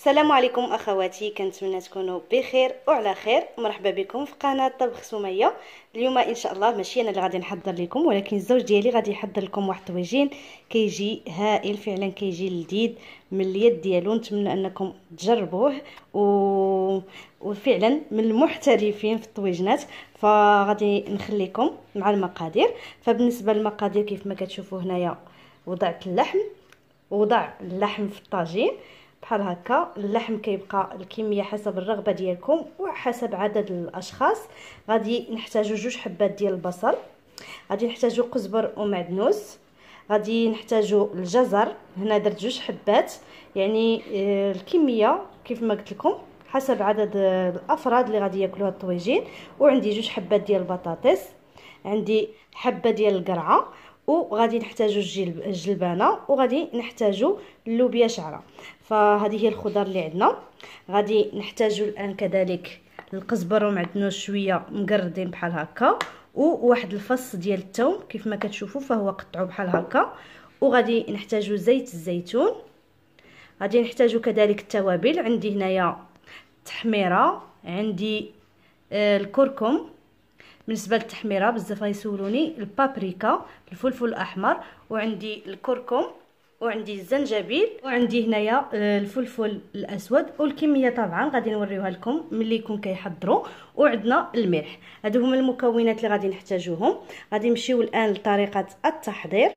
السلام عليكم اخواتي، كنتمنى تكونوا بخير وعلى خير. مرحبا بكم في قناه طبخ سميه. اليوم ان شاء الله ماشي انا اللي غادي نحضر لكم، ولكن الزوج ديالي غادي يحضر لكم واحد الطويجين كيجي هائل فعلا، كيجي لذيذ من اليد ديالو. نتمنى انكم تجربوه وفعلا من المحترفين في الطويجنات. فغادي نخليكم مع المقادير. فبالنسبه للمقادير كيف ما كتشوفوا هنايا وضعت اللحم، وضع اللحم في الطاجين بحال هكا. اللحم كيبقى الكميه حسب الرغبه ديالكم وحسب عدد الاشخاص. غادي نحتاجو 2 حبات ديال البصل، غادي نحتاجو قزبر ومعدنوس، غادي نحتاجو الجزر. هنا درت 2 حبات، يعني الكميه كيف ما قلت لكم حسب عدد الافراد اللي غادي ياكلوا هاد الطويجين. وعندي 2 حبات ديال البطاطس، عندي حبه ديال القرعه، وغادي نحتاجو الجلبانه، وغادي نحتاجو اللوبيا شعره. فهذه هي الخضر اللي عندنا. غادي نحتاجو الان كذلك القزبر ومعدنوس شويه مقردين بحال هكا، وواحد الفص ديال الثوم كيف ما كتشوفوا فهو قطعو بحال هكا. وغادي نحتاجو زيت الزيتون، غادي نحتاجو كذلك التوابل. عندي هنايا التحميره، عندي الكركم. بالنسبه للتحميره بزاف غيسولوني البابريكا، الفلفل الاحمر، وعندي الكركم، وعندي الزنجبيل، وعندي هنايا الفلفل الاسود. والكميه طبعا غادي نوريوها لكم ملي يكون كيحضروا. وعندنا الملح. هادو هما المكونات اللي غادي نحتاجوهم. غادي نمشيو الان لطريقه التحضير.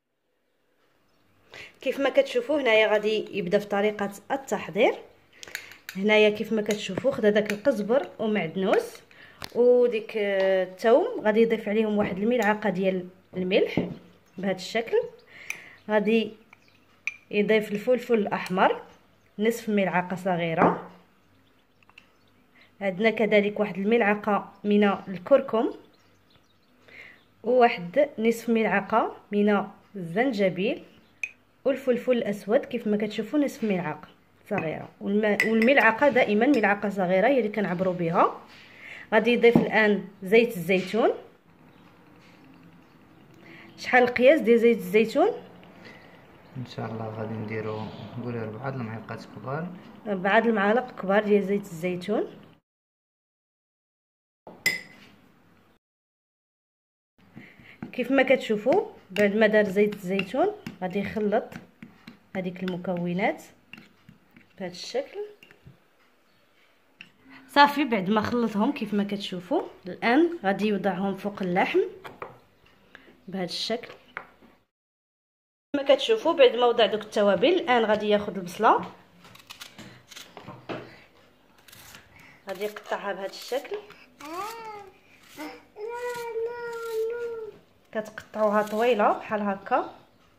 كيف ما كتشوفوا هنايا غادي يبدا في طريقه التحضير. هنايا كيف ما كتشوفوا خدا داك القزبر ومعدنوس وديك الثوم، غادي يضيف عليهم واحد الملعقه ديال الملح بهذا الشكل. غادي يضيف الفلفل الاحمر نصف ملعقه صغيره. عندنا كذلك واحد الملعقه من الكركم، وواحد نصف ملعقه من الزنجبيل، والفلفل الاسود كيف ما كتشوفوا نصف ملعقه صغيره. والملعقه دائما ملعقه صغيره هي اللي كنعبروا بها. غادي يضيف الان زيت الزيتون. شحال القياس ديال زيت الزيتون؟ ان شاء الله غادي نديرو نقولوا 4 المعالق كبار، 4 المعالق كبار ديال زيت الزيتون. كيف ما كتشوفوا بعد ما دار زيت الزيتون غادي يخلط هذيك المكونات بهذا الشكل. صافي بعد ما خلطهم كيف ما كتشوفوا الان غادي يوضعهم فوق اللحم بهذا الشكل. كما كتشوفوا بعد ما وضع دوك التوابل الان غادي ياخذ البصله، غادي يقطعها بهذا الشكل. كتقطعوها طويله بحال هكا.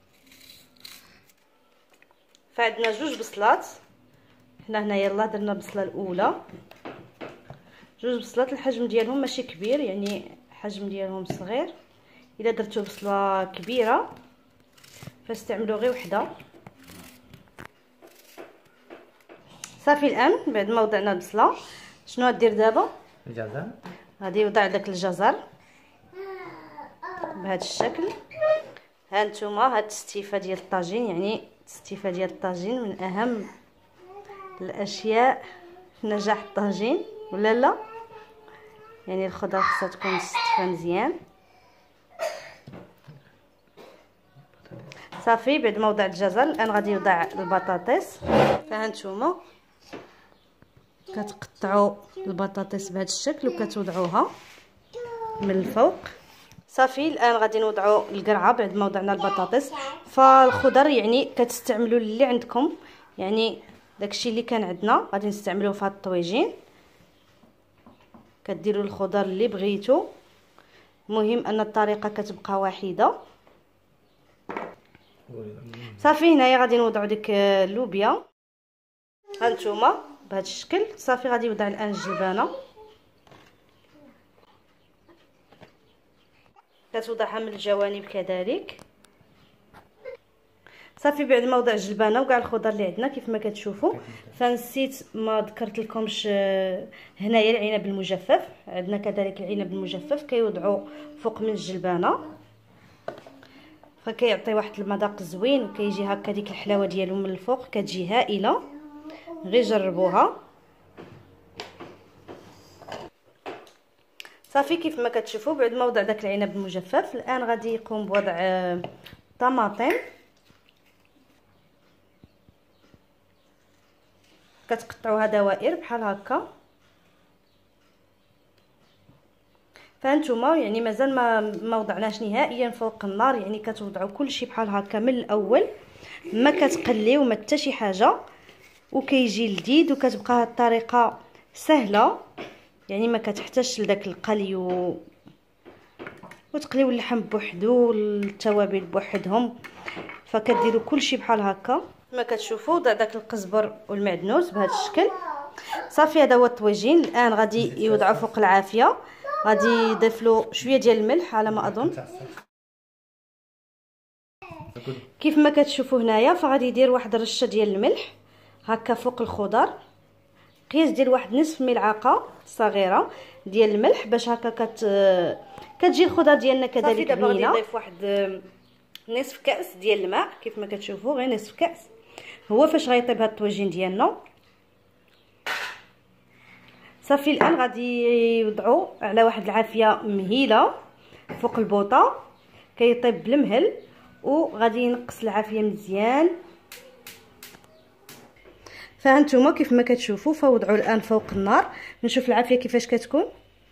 فعندنا 2 بصلات. هنا يلا درنا البصله الاولى، 2 بصلات. الحجم ديالهم ماشي كبير، يعني الحجم ديالهم صغير. الا درتو بصله كبيره فاستعملوا غير وحده. صافي الان بعد ما وضعنا البصله شنو غدير دابا؟ الجزر. غادي يوضع داك الجزر بهذا الشكل. ها نتوما هاد التستيفه ديال الطاجين، يعني التستيفه ديال الطاجين من اهم الاشياء في نجاح الطاجين، ولا لا؟ يعني الخضره خصها تكون مستفه مزيان. صافي بعد ما وضع الجزر الان غادي يوضع البطاطس. فها نتوما كتقطعوا البطاطس بهذا الشكل وكتوضعوها من الفوق. صافي الان غادي نوضعوا القرعه بعد ما وضعنا البطاطس. فالخضر يعني كتستعملوا اللي عندكم، يعني داكشي اللي كان عندنا غادي نستعملوه في هذا الطويجين. كديروا الخضر اللي بغيتو، المهم ان الطريقه كتبقى واحده. صافي هنايا غادي نوضعوا ديك اللوبيا هانتوما بهذا الشكل. صافي غادي يوضع الان الجلبانه، كتوضعها من الجوانب كذلك. صافي بعد ما وضع الجلبانه وكاع الخضر اللي عندنا كيف ما كتشوفوا. فنسيت ما ذكرت لكمش هنايا العنب المجفف. عندنا كذلك العنب المجفف كيوضعوا فوق من الجلبانه، فكيعطي واحد المذاق زوين وكيجي هكا ديك الحلاوه ديالو من الفوق كتجي هائله. غير جربوها. صافي كيف ما كتشوفوا بعد ما وضع داك العنب المجفف، الان غادي يقوم بوضع طماطم. كتقطعوها دوائر بحال هكا. فهانتوما يعني مازال ما وضعناش نهائيا فوق النار، يعني كتوضعوا كلشي بحال هكا من الاول، ما كتقليو ما حتى شي حاجه، وكيجي لذيذ وكتبقى هاد الطريقه سهله، يعني ما كتحتاجش لداك القلي وتقليو اللحم بوحدو والتوابل بوحدهم. فكديروا كلشي بحال هكا ما كتشوفوا. وضع داك القزبر والمعدنوس بهذا الشكل. صافي هذا هو الطويجين. الان غادي يوضعوا فوق العافيه، غادي يضيف له شويه ديال الملح على ما اظن. كيف ما كتشوفوا هنايا فغادي يدير واحد الرشه ديال الملح هكا فوق الخضر، قياس ديال واحد نصف ملعقه صغيره ديال الملح باش هكا كتجي الخضر ديالنا كذلك بنينه. غادي نضيف واحد نصف كاس ديال الماء كيف ما كتشوفوا، غير نصف كاس هو فاش غيطيب هاد الطويجين ديالنا. صافي الان غادي يوضعوا على واحد العافيه مهيله فوق البوطه، كيطيب بالمهل، وغادي ينقص العافيه مزيان. فهانتوما كيف ما كتشوفوا فوضعوا الان فوق النار. نشوف العافيه كيفاش كتكون.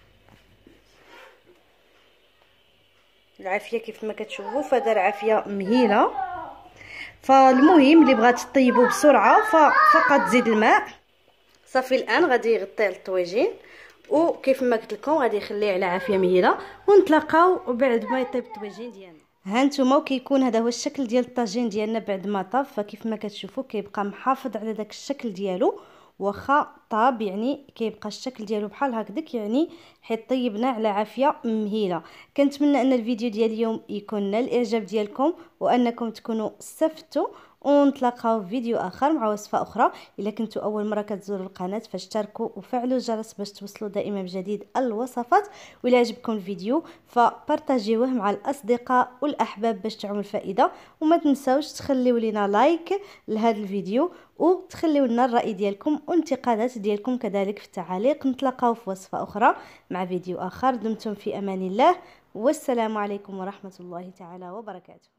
العافيه كيف ما كتشوفوا فدار عافيه مهيله. فالمهم اللي بغات تطيبوا بسرعه ففقط تزيد الماء. صافي الان غادي يغطي على الطويجين، وكيف ما قلت لكم غادي يخليه على عافيه مهيله، ونتلاقاو بعد ما يطيب الطويجين ديالنا. هانتوما وكيكون هذا هو الشكل ديال الطاجين ديالنا بعد ما طاب. فكيف ما كتشوفوا كيبقى محافظ على داك الشكل ديالو، واخا طاب يعني كيبقى الشكل ديالو بحال هكذاك، يعني حيت طيبنا على عافيه مهيله. كنتمنى ان الفيديو ديال اليوم يكون نال الاعجاب ديالكم، وانكم تكونوا استفدتوا، ونتلاقاو في فيديو اخر مع وصفه اخرى. الا كنتوا اول مره كتزوروا القناه فاشتركوا وفعلوا الجرس باش توصلوا دائما بجديد الوصفات. وإلا عجبكم الفيديو فبارطاجيوه مع الاصدقاء والاحباب باش تعم الفائده. وما تنساوش تخليوا لنا لايك لهذا الفيديو، وتخليوا لنا الراي ديالكم وانتقادات ديالكم كذلك في التعاليق. نتلاقاو في وصفه اخرى مع فيديو اخر. دمتم في امان الله، والسلام عليكم ورحمه الله تعالى وبركاته.